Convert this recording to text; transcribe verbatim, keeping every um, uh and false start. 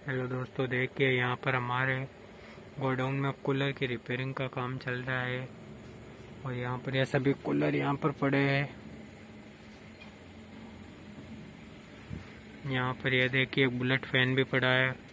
Hello दोस्तों, देखिए यहाँ पर हमारे गोडाउन में कूलर की रिपेयरिंग का काम चल रहा है और यहाँ पर ये सभी कूलर यहाँ पर पड़े हैं। यहाँ पर ये देखिए बुलेट फैन भी पड़ा है।